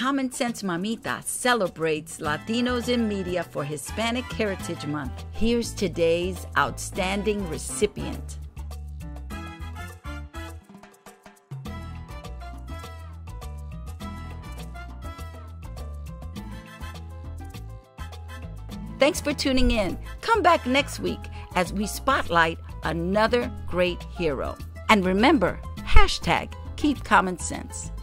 Common Sense Mamita celebrates Latinos in Media for Hispanic Heritage Month. Here's today's outstanding recipient. Thanks for tuning in. Come back next week as we spotlight another great hero. And remember, #KeepCommonSense.